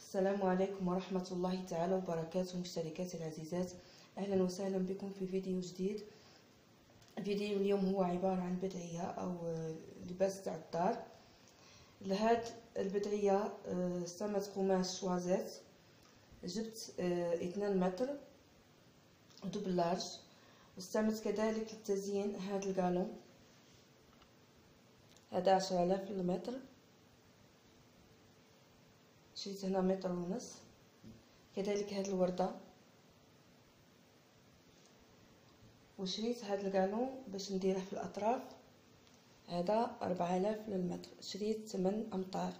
السلام عليكم ورحمة الله تعالى وبركاته مشتركاتي العزيزات، أهلا وسهلا بكم في فيديو جديد. فيديو اليوم هو عبارة عن بدعية أو لباس تاع الدار. لهاد البدعية استعملت قماش شوازيت، جبت 2 متر دوبل لارج، واستعملت كذلك للتزيين هاد القالون، هذا 10,000 المتر، شريت هنا 1.5 متر. كذلك هاد الوردة، وشريت هاد القالون باش نديره في الاطراف، هذا 4000 للمتر، شريت 8 امتار.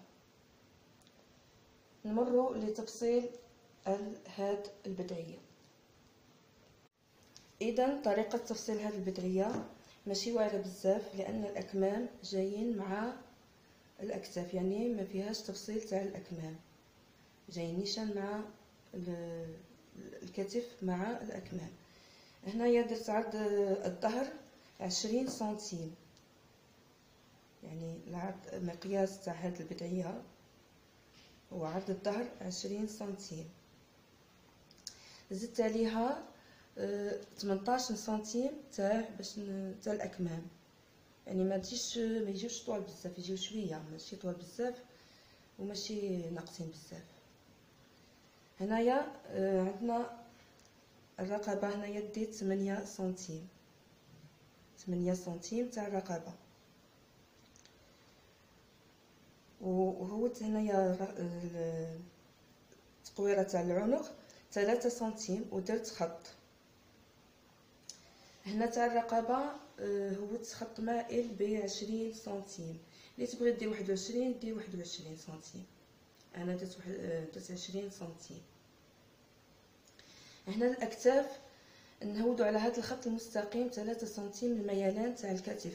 نمروا لتفصيل هاد البدعية. اذا طريقة تفصيل هاد البدعية ماشي واعرة بزاف، لان الاكمام جايين مع الاكتاف، يعني ما فيهاش تفصيل تاع الاكمام، جايين نيشان مع الكتف مع الاكمام. هنايا درت عرض الظهر 20 سنتيم، يعني العرض مقياس تاع هاد البدعية هو عرض الظهر 20 سنتيم. زدت عليها 18 سنتيم تاع تاع الاكمام، يعني ما يجيوش طوال بزاف، يجيو شويه، ماشي طوال بزاف وماشي ناقصين بزاف. هنايا عندنا الرقبه، هنايا ديت 8 سنتيم، 8 سنتيم تاع الرقبه. وهوت هنايا التقويره تاع العنق 3 سنتيم، ودرت خط هنا تاع الرقبه. هوت خط مائل ب20 سنتيم، اللي تبغي دير 21 دير 21 سنتيم، انا درت 20 سنتيم. هنا الاكتاف نهودو على هذا الخط المستقيم 3 سنتيم الميلان تاع الكتف،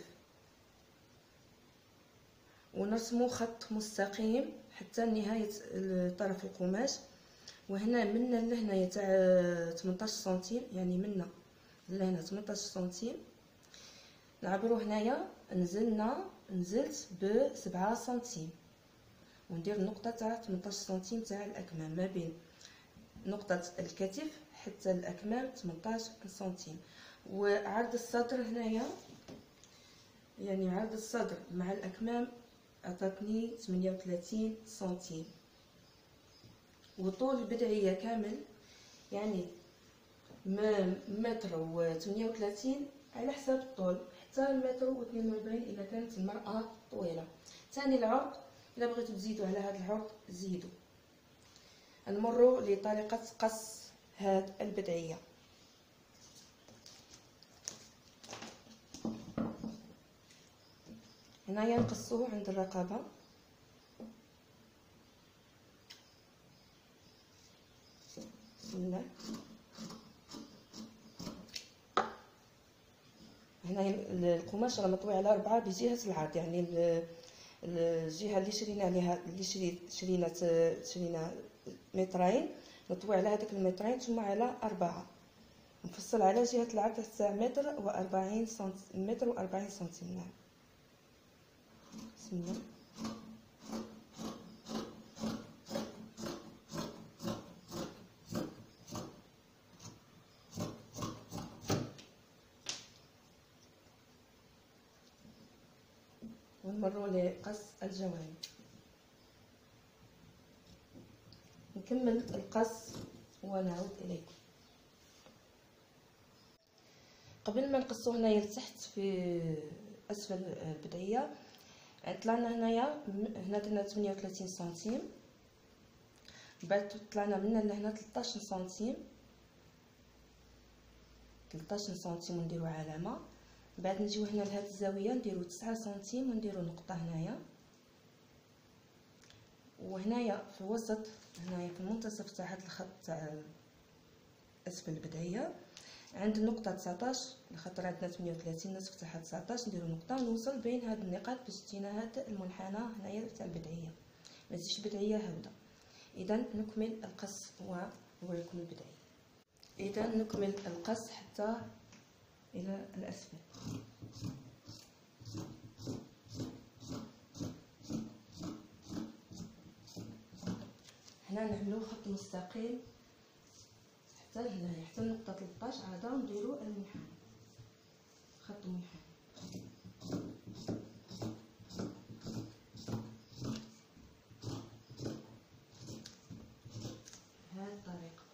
ونرسمو خط مستقيم حتى نهاية طرف القماش. وهنا منا لهنايا تاع 18 سنتيم، يعني منا لهنا 18 سنتيم نعبرو. هنايا نزلت ب7 سنتيم، وندير نقطة تاع 18 سنتيم تاع الأكمام، ما بين نقطة الكتف حتى الأكمام 18 سنتيم. وعرض الصدر هنايا، يعني عرض الصدر مع الأكمام عطاتني 38 سنتيم. وطول البدعية كامل يعني متر و38 على حساب الطول، حتى المتر و42 إذا كانت المرأة طويلة. ثاني العرض إلا بغيتو تزيدوا على هذا العرض زيدوا. نمروا لطريقة قص هاد البدعية. هنايا نقصوه عند الرقبة، بسم الله. هنايا القماش راه مطوي على 4 بجهة العرض، يعني الجهة اللي شرينا عليها، اللي شرينا مترين، نطوي على هذاك المترين ثم على 4، نفصل على جهة العرض تاع متر و40 سنتيم، متر و40 سنتيم. نعم، بسم الله. ونمروا لقص الجوانب. نكمل القص ونعود اليكم. قبل ما نقصو هنايا لتحت في اسفل البدعيه، طلعنا هنايا، هنا درنا 38 سنتيم، بعد طلعنا من لهنا 13 سنتيم، 13 سنتيم ونديرو علامه. بعد نجيو هنا لهاد الزاويه نديرو 9 سنتيم ونديرو نقطه هنايا. وهنايا في الوسط، هنايا في المنتصف تاع هاد الخط تاع اسفل البدعيه عند النقطه 19، لخاطر عندنا 38 نصف تاعها 19، نديرو نقطه ونوصل بين هاد النقاط باش تجينا هاد المنحنى هنايا تاع البدعيه، ما تجيش بدعيه هاوده. اذا نكمل القص ونوريكم البدعيه. اذا نكمل القص حتى الى الاسفل. هنا نعملو خط مستقيم حتى لهنايا، حتى النقطة 13 عاد نديرو المنحنى، خط منحنى بهذه الطريقة.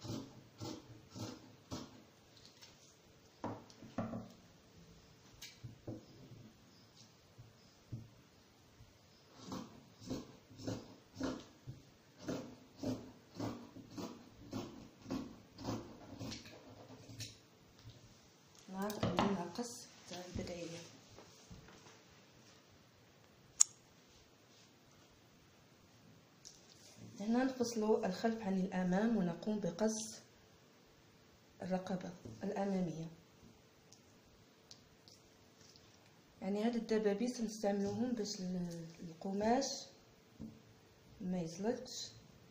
كملنا القص تاع البداية. هنا نفصل الخلف عن الأمام ونقوم بقص الرقبة الأمامية. يعني هاد الدبابيس نستعملوهم باش القماش ما يزلقش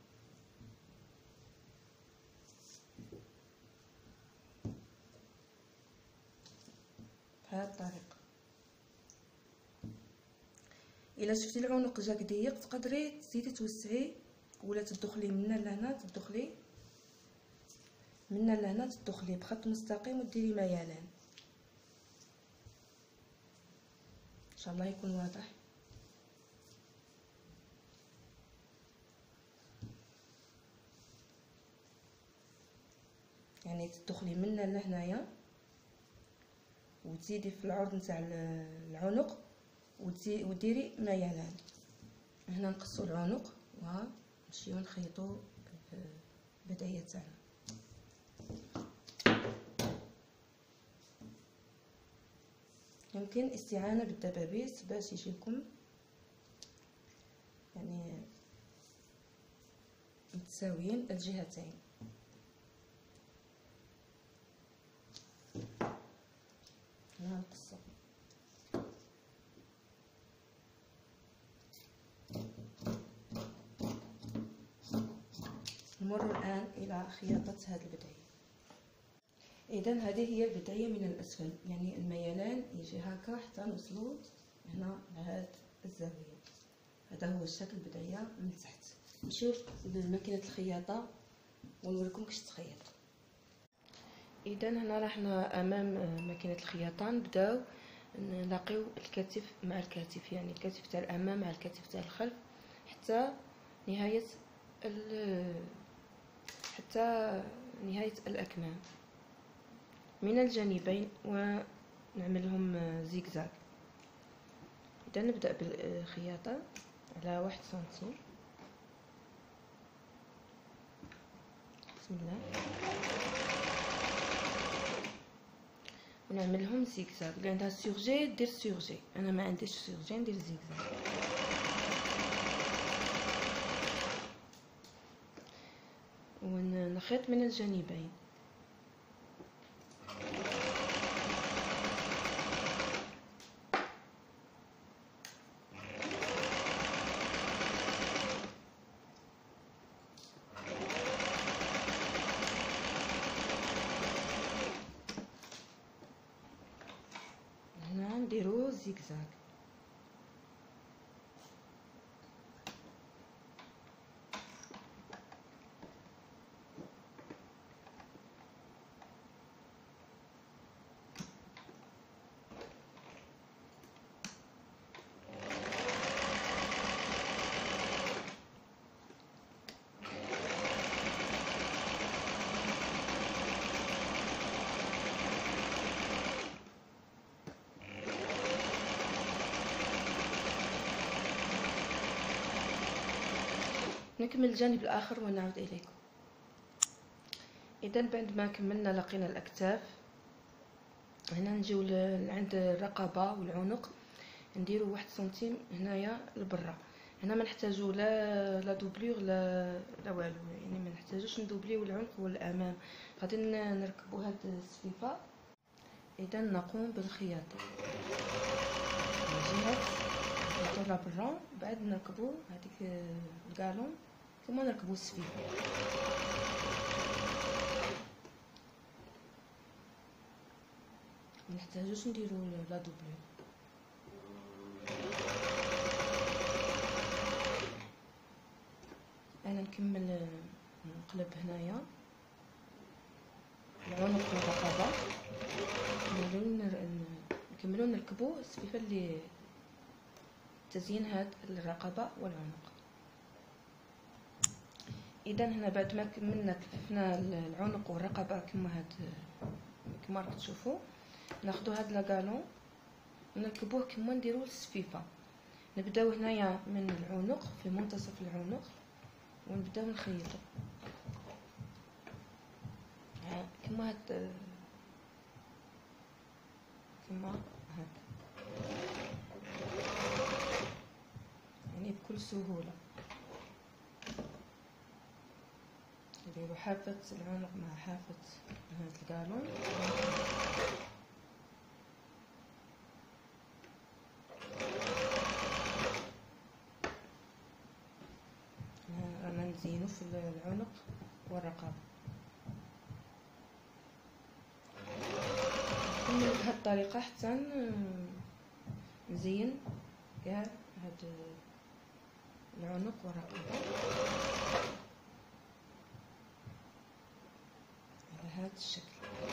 بهذه الطريقة. الا شفتي العنق جاك ضيق تقدري تزيدي توسعي ولا تدخلي من لهنا، تدخلي من لهنا، تدخلي بخط مستقيم وديري ميلان. ان شاء الله يكون واضح. يعني تدخلي من لهنايا وتزيدي في العرض نتاع العنق وديري ميلان. هنا نقصوا العنق ونمشيو نخيطوا البدايه تاعنا. يمكن استعانه بالدبابيس باش يجيكم يعني متساويين الجهتين. هنا نقصوا. نمر الآن إلى خياطة هذه البداية. إذن هذه هي البداية من الأسفل، يعني الميلان يجي هكا حتى نوصلو هنا لهاد الزاوية. هذا هو الشكل البداية من تحت. نمشيو لماكينة الخياطة ونوريكم كيفاش تخيط. إذن هنا راحنا أمام ماكينة الخياطة، نبداو نلاقيو الكتف مع الكتف، يعني الكتف تاع الأمام مع الكتف تاع الخلف حتى نهاية الأكمام من الجانبين ونعملهم زيكزاك. إذا نبدأ بالخياطة على 1 سنتيم. بسم الله. ونعملهم زيكزاك. اللي عندها سورجي دير سورجي، أنا ما عنديش سورجي ندير زيكزاك. ونخيط من الجانبين. هنا نديرو زيكزاك. نكمل الجانب الآخر ونعود إليكم. إذا بعد ما كملنا لقينا الأكتاف، هنا نجيو عند الرقبة والعنق نديرو 1 سنتيم هنايا لبرا. هنا ما نحتاجو لا دوبلور لا والو، يعني ما نحتاجوش ندوبليو العنق والامام. غادي نركبو هاد السفيفه. اذا نقوم بالخياطه من جهه نطلع برا، بعد نركبو هذيك الكالون ثم نركبو السفيفه. ما نحتاجوش نديرو لا دوبلور. انا نكمل نقلب هنايا العنق والرقبه، نكملو نركبو السفيفه اللي تزيين هاد الرقبه والعنق. اذا هنا بعد ما كملنا كلفنا العنق والرقبه كما راكم تشوفوا، ناخذوا هاد لاكالون ونركبوه كما نديروا السفيفه. نبداو هنايا من العنق في منتصف العنق ونبداو نخيطوا كما هاد يعني بكل سهوله. نديرو حافة العنق مع حافة هاد الكالون، رانا نزينو في العنق والرقبة. نكمل بهاد الطريقة حتى نزين كاع هاد العنق والرقبة على هذا الشكل.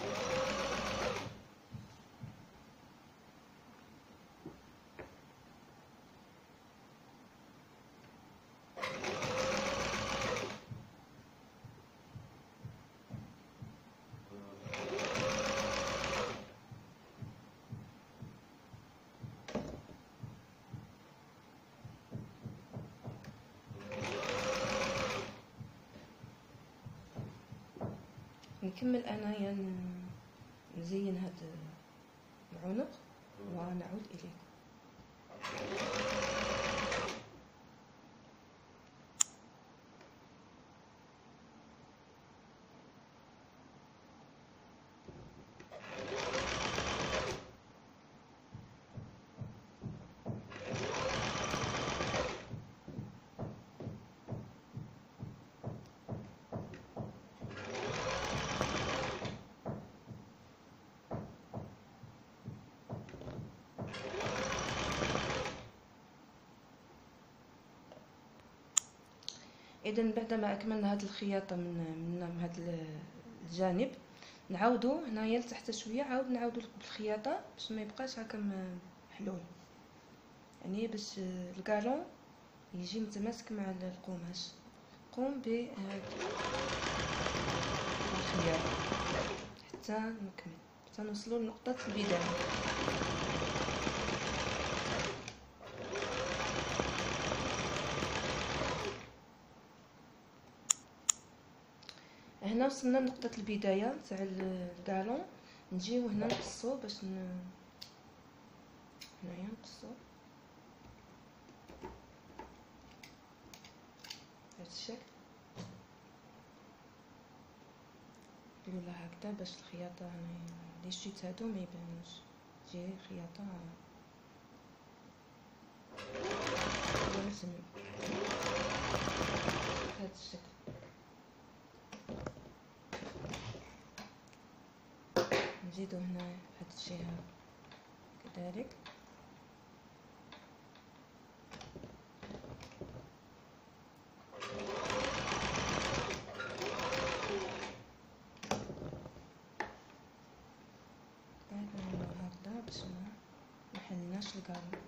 نكمل انايا نزين هذا العنق ونعود اليكم. اذا بعد ما اكملنا هذه الخياطه من هذا الجانب، نعاودو هنايا لتحت شويه، عاود نعاودو بالخياطه باش ما يبقاش هكا محلول، يعني باش الكالون يجي متماسك مع القماش. قوم بهذه الخياطه حتى نكمل، حتى نوصلوا لنقطه البدايه. هنا وصلنا لنقطة البداية تاع الكالون. نجيو هنا نقصو باش هنايا نقصو بهذا الشكل، نديرو لها هكذا باش الخياطة هنايا لي شيت هادو ما يبانوش، تجي خياطة لازم بهذا الشكل. نزيدو هنا هاد الجهة كذلك. بعد نديرو هكذا باش ما نحلناش الكالون.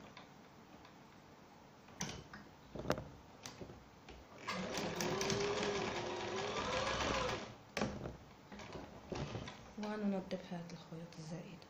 وننظف هذه الخيوط الزائدة.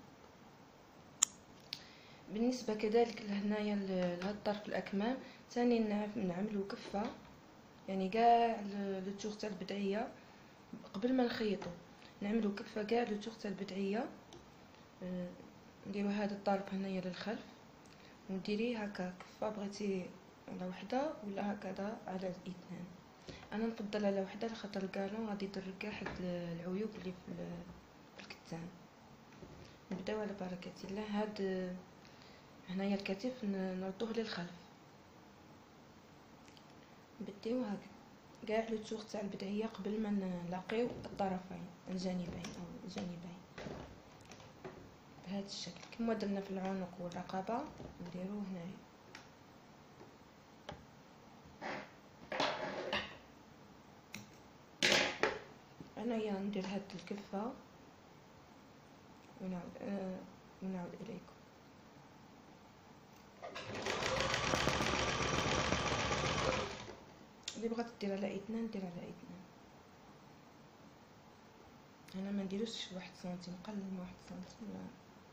بالنسبة كذلك لهنايا لهاد الطرف الأكمام ثاني نعملو كفة، يعني كاع لو تور تاع البدعية قبل ما نخيطو نعملو كفة كاع لو تور تاع البدعية. نديرو هذا الطرف هنايا للخلف ونديري هكا كفة، بغيتي على وحدة ولا هكذا على الاثنين. انا نفضل على وحده لخاطر الكالون غادي يضر كاع حد العيوب اللي في الكتان. نبداو على بركه الله. هاد هنايا الكتف نردوه للخلف، نبديو هكا كاع لو تور تاع البدعيه قبل ما نلاقيو الطرفين الجانبين او الجانبين بهذا الشكل كما درنا في العنق والرقبه. نديرو هنايا انايا ندير هاد الكفه ونعود اليكم. اللي بغات دير على اثنان دير على اثنان. انا ما نديروش 1 سنتي، نقلل من 1 سنتي. لا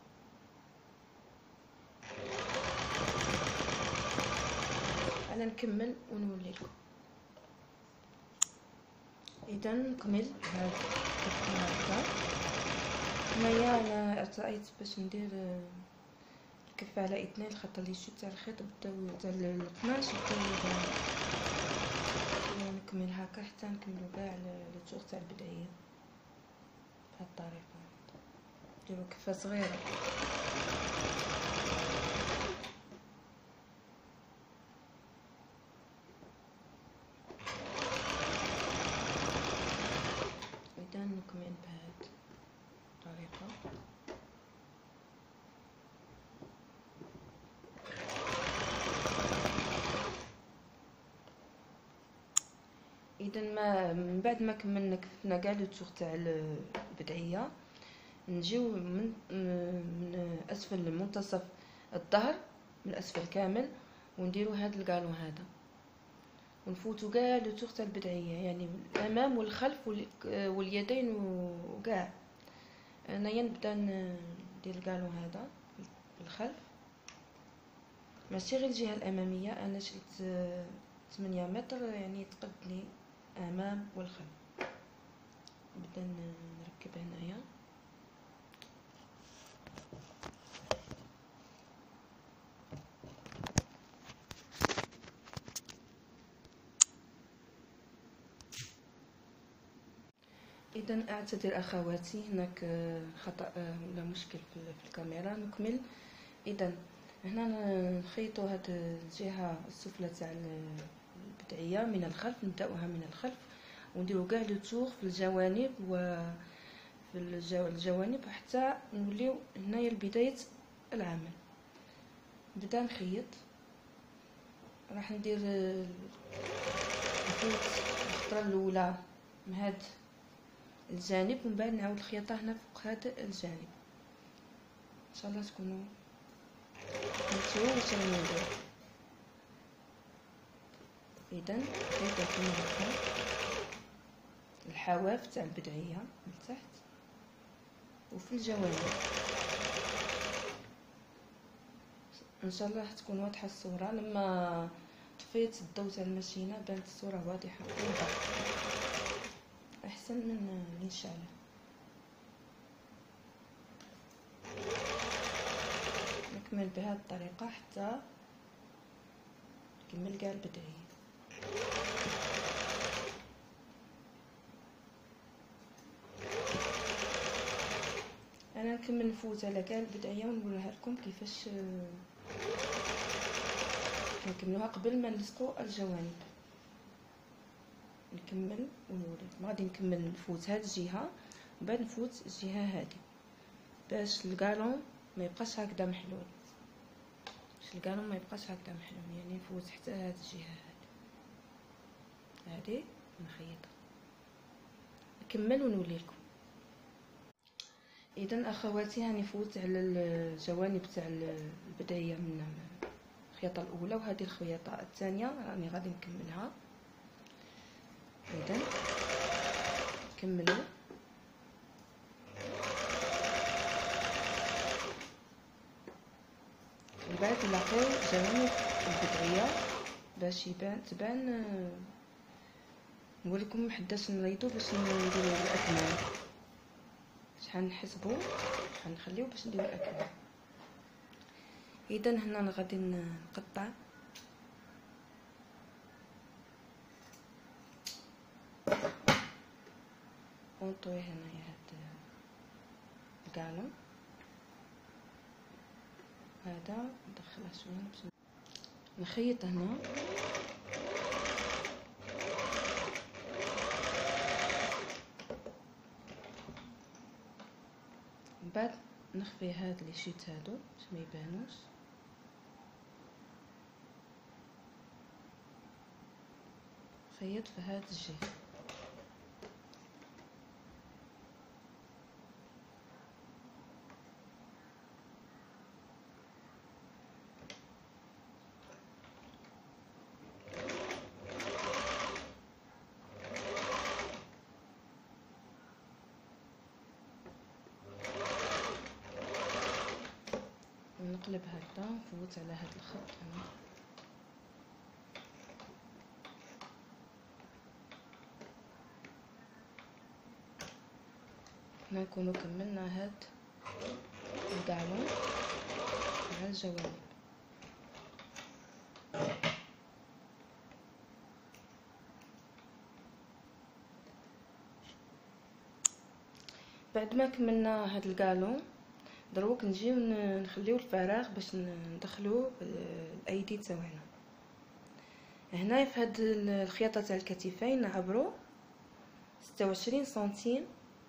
انا نكمل ونولي لكم. اذا نكمل هاد الكفه. هنايا انا ارتأيت باش ندير الكفه على اثنين، خاطر لي شو تاع الخيط بداو تاع القماش بداو نكمل هكا حتى نكملو كاع لي طور تاع البدايه بهاد الطريقه. نديرو كفه صغيره. اذا نكمل بهاد الطريقه. اذا ما من بعد ما كملنا كفنا كاع لو طور تاع البدعيه، نجيو من اسفل منتصف الظهر، من اسفل كامل، ونديرو هذا القالون هذا، ونفوتو كاع لو طور تاع البدعيه، يعني الامام والخلف واليدين وكاع. انايا نبدا ندير القالون هذا في الخلف، ماشي غير الجهه الاماميه. انا شريت 8 متر يعني تقدني امام والخلف. نبدا نركب هنايا. اذا اعتذر اخواتي، هناك خطا ولا مشكل في الكاميرا. نكمل. اذا هنا نخيطوا هاد الجهه السفلى تاع البدعيه من الخلف، نبداوها من الخلف ونديروا كاع لو طور في الجوانب وفي الجوانب حتى نوليو هنايا لبدايه العمل. نبدا نخيط. راح ندير نفوت الخطره الاولى من هاد الجانب، ومن بعد نعاود الخياطه هنا فوق هذا الجانب. ان شاء الله تكونوا فهمتوا واش راني ندير. اذا خيطوا كما هكا الحواف تاع البدعيه من تحت وفي الجوانب. ان شاء الله تكون واضحه الصوره. لما طفيت الضوء تاع الماشينه بانت الصوره واضحه احسن من الاشعال. نكمل بهذه الطريقه حتى نكمل كاع البدايه. انا نكمل نفوت على كاع البدايه ونقولها لكم كيفاش نكملوها قبل ما نلصقوا الجوانب. نكمل ونوري. غادي نكمل نفوت هاد الجهه ومن بعد نفوت الجهه هذه باش القالون ما يبقاش هكذا محلول. القالون ما يبقاش هكذا محلول، يعني نفوت حتى هاد الجهه هذه نخيطها. نكمل ونولي لكم. اذا اخواتي هاني فوت على الجوانب تاع البدايه من الخياطه الاولى، وهذه الخياطه الثانيه راني غادي نكملها. اذا كملوا. من بعد نلاقيو جوانب البدايه باش تبان. نقول لكم حداش نريدو باش نديرو الاكمام، شحال نحسبوا شحال نخليو باش نديرو الاكمام. اذا هنا غادي نقطع ونطوي هنايا هاد القالون هذا، ندخله شويه باش نخيط هنا. من بعد نخفي هاد لي شيت هادو باش ما يبانوش. خيط في هاد الجهه. نقلب هكذا نفوت على هذا الخط هنا. هنا نكونوا كملنا هاد الدعوة مع الجوانب. بعد ما كملنا هاد الكالون دروك نجيو نخليو الفراغ باش ندخلو الايدي تاعنا. هنا في هاد الخياطه تاع الكتفين نعبرو 26 سنتيم،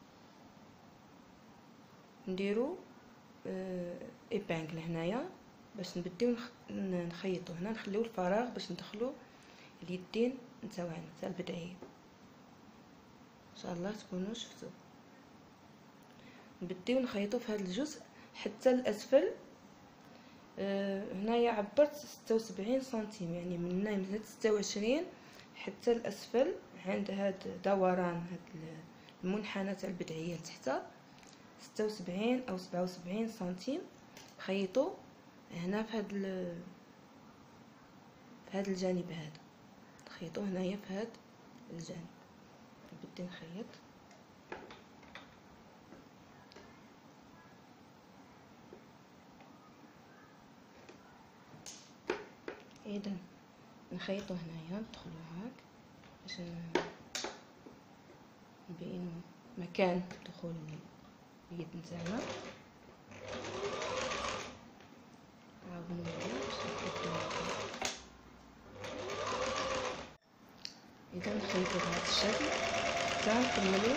نديرو ايبانغل هنايا باش نبديو نخيطو. هنا نخليو الفراغ باش ندخلو اليدين نتاعنا تاع البدايه. ان شاء الله تكونوا شفتوا. نبديو نخيطو في هذا الجزء حتى الاسفل. هنايا عبرت 76 سنتيم، يعني من هنا من 26 حتى الاسفل عند هاد دوران هاد المنحنى تاع البدعيه لتحت 76 او 77 سنتيم. خيطوا هنا في هاد الجانب هذا، خيطوا هنايا في هاد الجانب. نبدي نخيط. اذا نخيطوا هنايا ندخلوا هاك باش نبينوا مكان دخول اليد نتاعنا. عاودوا باش نحددوا. اذا نخيطوا بهذا الشكل حتى نكملوا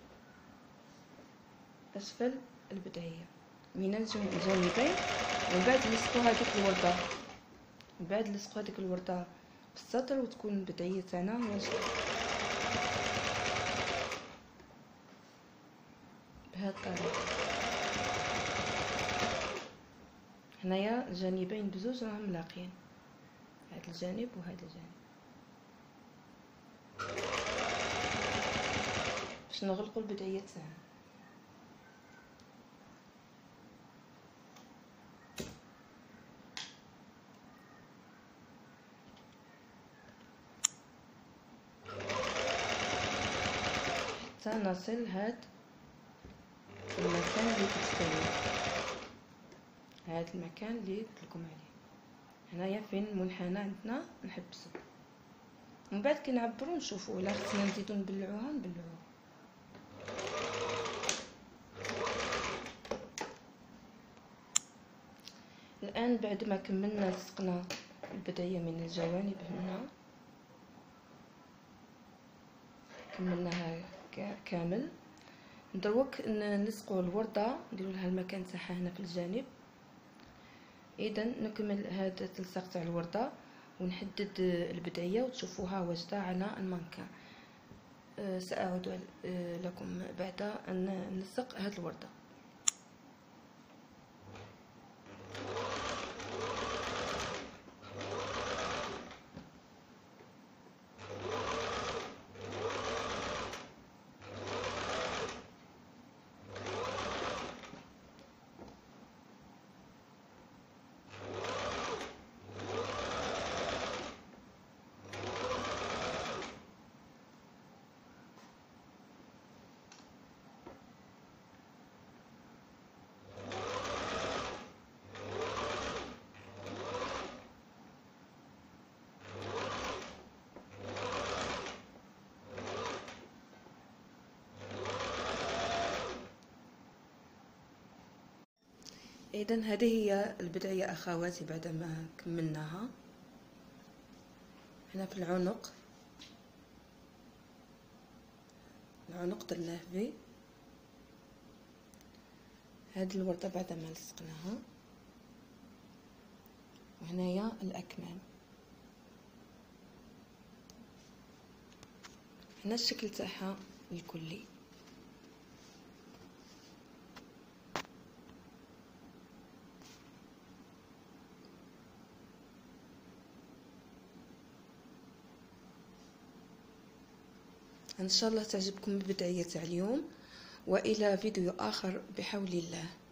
اسفل البدعيه من الجانبين. ومن بعد نلصقوا هذيك الورده، من بعد نلصقوا هذيك الورده بالسطر وتكون البدعيه تاعنا واجده بهذه الطريقه. هنايا الجانبين بزوج راهم لاقين، هذا الجانب وهذا الجانب، باش نغلقوا البدعيه تاعنا. حتى نصل هاد المكان اللي تستوي، هاد المكان اللي قلت لكم عليه. هنايا فين المنحنى عندنا نحبسو، ومن بعد كي نعبرو نشوفو الا خصنا نزيدو نبلعوها نبلعوها. الان بعد ما كملنا لصقنا البدايه من الجوانب هنا، كملناها كامل. دروك نلصقوا الورده نديروا لها المكان تاعها هنا في الجانب. اذا نكمل هذا التلصيق تاع الورده ونحدد البدايه وتشوفوها واجده على المانكان. ساعود لكم بعد ان نلصق هذه الورده. اذا هذه هي البدايه اخواتي بعد ما كملناها. هنا في العنق درناه في هذه الورده بعد ما لصقناها، وهنايا الاكمام. هنا الشكل تاعها الكلي. ان شاء الله تعجبكم البدايه تاع اليوم، والى فيديو اخر بحول الله.